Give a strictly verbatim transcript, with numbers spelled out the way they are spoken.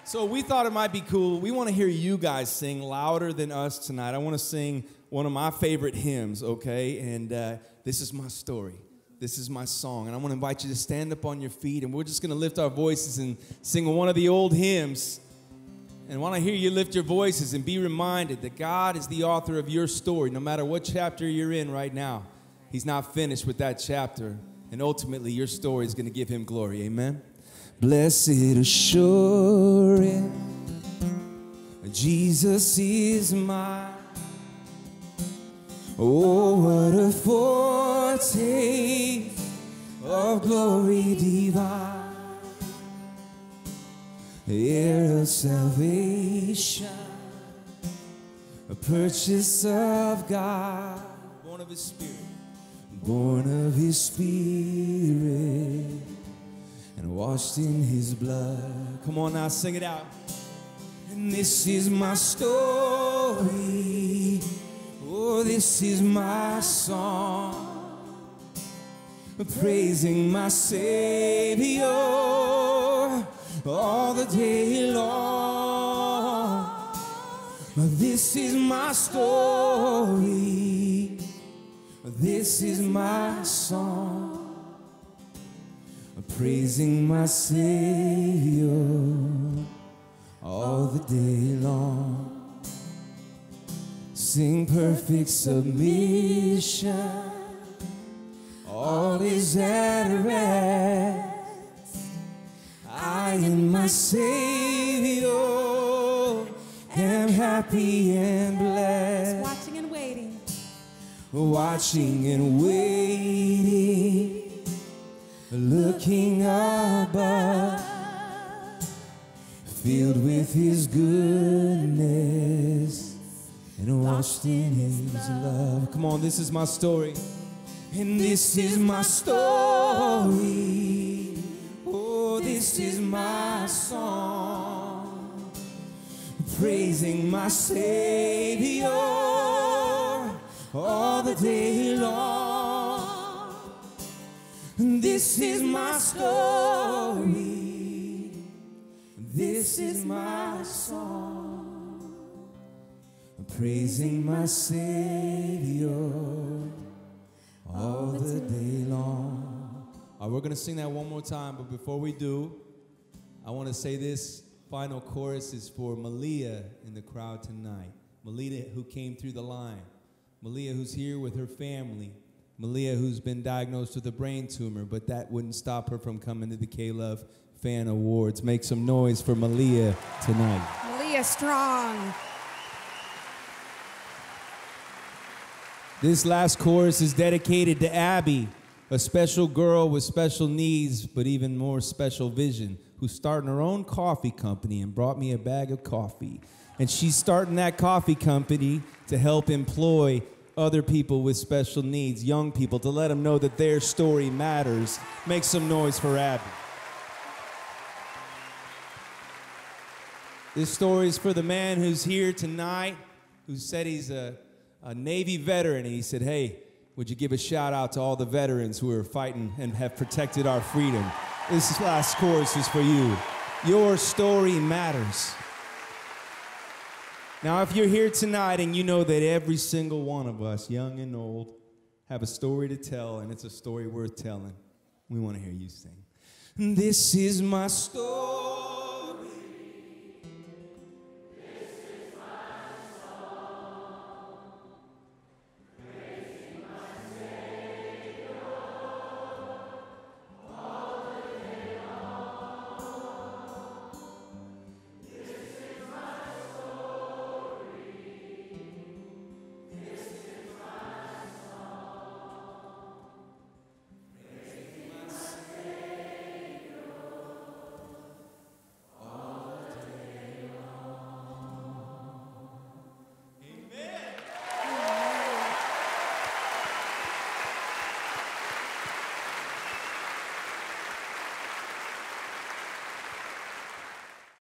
So we thought it might be cool. We want to hear you guys sing louder than us tonight. I want to sing one of my favorite hymns, okay? And uh, this is my story. This is my song. And I want to invite you to stand up on your feet, and we're just going to lift our voices and sing one of the old hymns. And I want to hear you lift your voices and be reminded that God is the author of your story. No matter what chapter you're in right now, He's not finished with that chapter. And ultimately, your story is going to give Him glory. Amen? Blessed assurance, Jesus is mine. Oh, what a foretaste of glory divine, heir of salvation, a purchase of God, born of His Spirit, born of His Spirit, and washed in His blood. Come on now, sing it out. And this is my story. Oh, this is my song, praising my Savior all the day long. This is my story. This is my song, praising my Savior all the day long. Sing perfect submission, all is at rest. I and my Savior am happy and blessed. Watching and waiting. Watching and waiting, looking above, filled with His goodness and washed in His love. Come on, this is my story. And this is my story. Oh, this is my song, praising my Savior all the day long. And this is my story. This is my song, praising my Savior all the day long. All right, we're going to sing that one more time, but before we do, I want to say this final chorus is for Malia in the crowd tonight. Malia, who came through the line. Malia, who's here with her family. Malia, who's been diagnosed with a brain tumor, but that wouldn't stop her from coming to the K-Love Fan Awards. Make some noise for Malia tonight. Malia strong. This last chorus is dedicated to Abby, a special girl with special needs, but even more special vision, who's starting her own coffee company and brought me a bag of coffee. And she's starting that coffee company to help employ other people with special needs, young people, to let them know that their story matters. Make some noise for Abby. This story is for the man who's here tonight, who said he's a, a Navy veteran, and he said, hey, would you give a shout out to all the veterans who are fighting and have protected our freedom? This last chorus is for you. Your story matters. Now, if you're here tonight and you know that every single one of us, young and old, have a story to tell, and it's a story worth telling, we want to hear you sing. This is my story.